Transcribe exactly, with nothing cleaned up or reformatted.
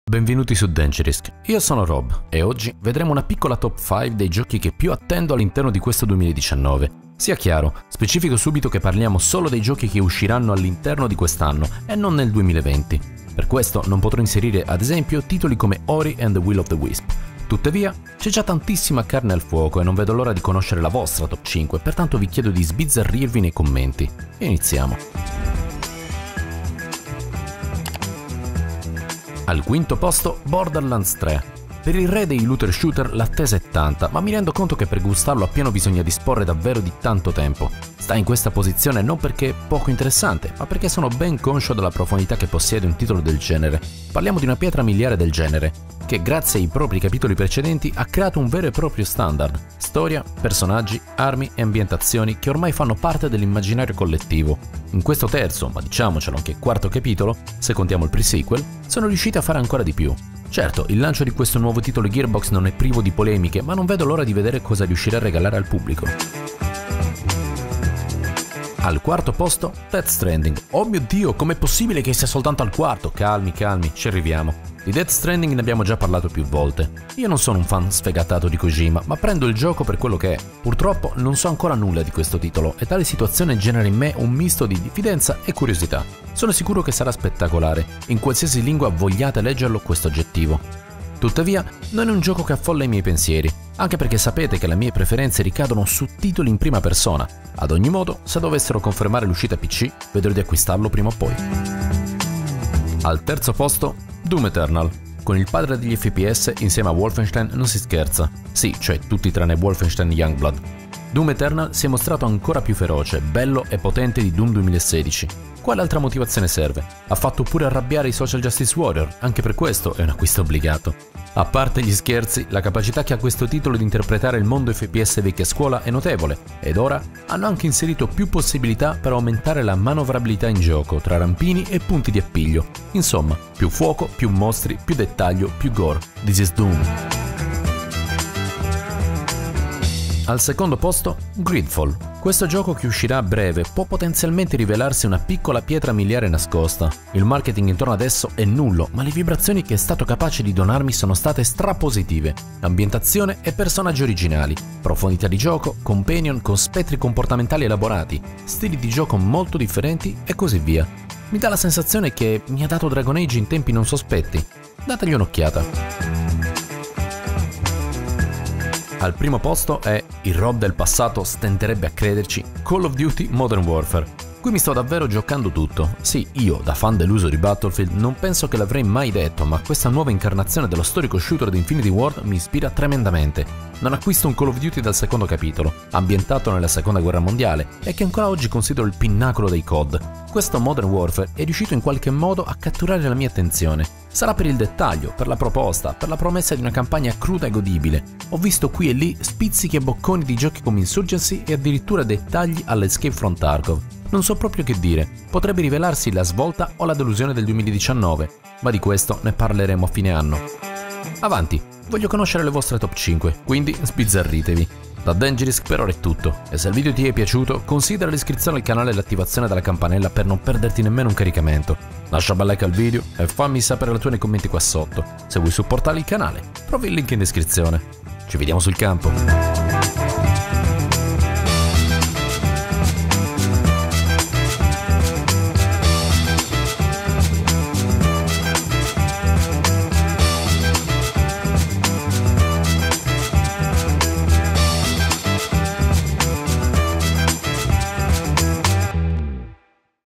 Benvenuti su Dangerous, io sono Rob e oggi vedremo una piccola top cinque dei giochi che più attendo all'interno di questo duemiladiciannove. Sia chiaro, specifico subito che parliamo solo dei giochi che usciranno all'interno di quest'anno e non nel duemilaventi. Per questo non potrò inserire ad esempio titoli come Ori and the Will of the Wisp. Tuttavia, c'è già tantissima carne al fuoco e non vedo l'ora di conoscere la vostra top cinque, pertanto vi chiedo di sbizzarrirvi nei commenti. Iniziamo. Al quinto posto Borderlands tre. Per il re dei looter shooter l'attesa è tanta, ma mi rendo conto che per gustarlo appieno bisogna disporre davvero di tanto tempo. Sta in questa posizione non perché è poco interessante, ma perché sono ben conscio della profondità che possiede un titolo del genere. Parliamo di una pietra miliare del genere, che grazie ai propri capitoli precedenti ha creato un vero e proprio standard. Storia, personaggi, armi e ambientazioni che ormai fanno parte dell'immaginario collettivo. In questo terzo, ma diciamocelo anche quarto capitolo, se contiamo il pre-sequel, sono riusciti a fare ancora di più. Certo, il lancio di questo nuovo titolo Gearbox non è privo di polemiche, ma non vedo l'ora di vedere cosa riuscirà a regalare al pubblico. Al quarto posto, Death Stranding. Oh mio Dio, com'è possibile che sia soltanto al quarto? Calmi, calmi, ci arriviamo. Di Death Stranding ne abbiamo già parlato più volte. Io non sono un fan sfegatato di Kojima, ma prendo il gioco per quello che è. Purtroppo non so ancora nulla di questo titolo e tale situazione genera in me un misto di diffidenza e curiosità. Sono sicuro che sarà spettacolare, in qualsiasi lingua vogliate leggerlo questo aggettivo. Tuttavia, non è un gioco che affolla i miei pensieri, anche perché sapete che le mie preferenze ricadono su titoli in prima persona. Ad ogni modo, se dovessero confermare l'uscita P C, vedrò di acquistarlo prima o poi. Al terzo posto, Doom Eternal. Con il padre degli F P S insieme a Wolfenstein non si scherza. Sì, cioè tutti tranne Wolfenstein Youngblood. Doom Eternal si è mostrato ancora più feroce, bello e potente di Doom duemilasedici. Quale altra motivazione serve? Ha fatto pure arrabbiare i social justice warrior, anche per questo è un acquisto obbligato. A parte gli scherzi, la capacità che ha questo titolo di interpretare il mondo F P S vecchia scuola è notevole, ed ora hanno anche inserito più possibilità per aumentare la manovrabilità in gioco tra rampini e punti di appiglio. Insomma, più fuoco, più mostri, più dettaglio, più gore. This is Doom. Al secondo posto, Greedfall. Questo gioco che uscirà a breve può potenzialmente rivelarsi una piccola pietra miliare nascosta. Il marketing intorno ad esso è nullo, ma le vibrazioni che è stato capace di donarmi sono state strapositive. Ambientazione e personaggi originali, profondità di gioco, companion con spettri comportamentali elaborati, stili di gioco molto differenti e così via. Mi dà la sensazione che mi ha dato Dragon Age in tempi non sospetti. Dategli un'occhiata. Al primo posto è, il Rob del passato stenterebbe a crederci, Call of Duty Modern Warfare. Qui mi sto davvero giocando tutto. Sì, io, da fan dell'uso di Battlefield, non penso che l'avrei mai detto, ma questa nuova incarnazione dello storico shooter di Infinity Ward mi ispira tremendamente. Non acquisto un Call of Duty dal secondo capitolo, ambientato nella seconda guerra mondiale, e che ancora oggi considero il pinnacolo dei C O D. Questo Modern Warfare è riuscito in qualche modo a catturare la mia attenzione. Sarà per il dettaglio, per la proposta, per la promessa di una campagna cruda e godibile. Ho visto qui e lì spizzichi e bocconi di giochi come Insurgency e addirittura dettagli all'Escape from Tarkov. Non so proprio che dire, potrebbe rivelarsi la svolta o la delusione del duemiladiciannove, ma di questo ne parleremo a fine anno. Avanti, voglio conoscere le vostre top cinque, quindi sbizzarritevi. Da Dangerous per ora è tutto, e se il video ti è piaciuto considera l'iscrizione al canale e l'attivazione della campanella per non perderti nemmeno un caricamento. Lascia un bel like al video e fammi sapere la tua nei commenti qua sotto. Se vuoi supportare il canale, trovi il link in descrizione. Ci vediamo sul campo.